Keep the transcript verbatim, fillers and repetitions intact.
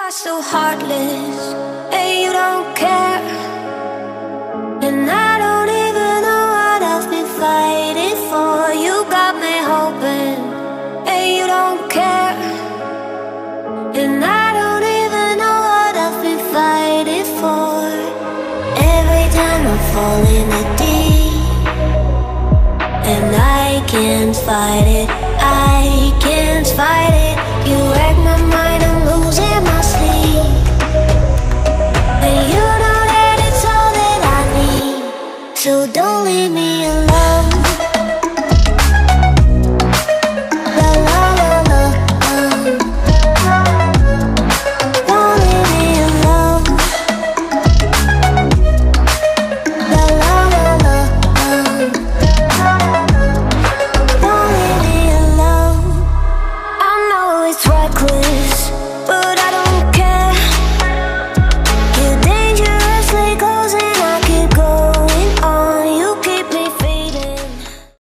are so heartless, and you don't care. And I don't even know what I've been fighting for. You got me hoping, and you don't care. And I don't even know what I've been fighting for. Every time I fall in the deep, and I can't fight it, I can't fight it.